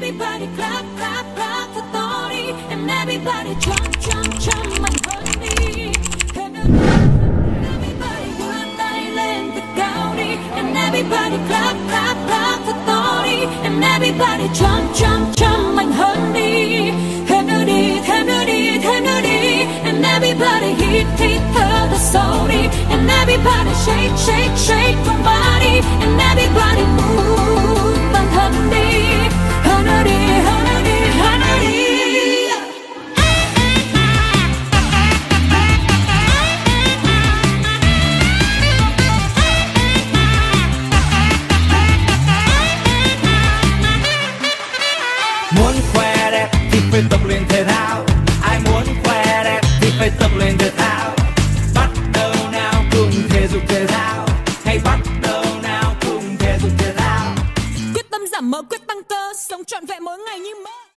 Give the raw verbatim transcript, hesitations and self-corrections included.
everybody clap, clap, clap thật to đi. And everybody jump, jump, jump mạnh hơn đi. Everybody đưa tay lên thật cao đi. And everybody clap, clap, clap thật to đi. And everybody jump, jump, jump mạnh hơn đi. Thêm nữa đi, thêm nữa đi, thêm nữa đi. And everybody hít, hít thở thật sâu đi. And everybody shake, shake, shake your body. And everybody move bản thân đi. Hơn nữa đi, hơn nữa đi, hơn nữa đi. Muốn khoe đẹp thì phải tập luyện thể thao. Ai muốn khoe đẹp thì phải tập luyện thể thao. Bắt đầu nào cùng thể dục thể thao. Hay bắt đầu nào cùng thể dục thể thao. Quyết tâm giảm mỡ, quyết tăng cơ, sống trọn vẹn mỗi ngày như mơ.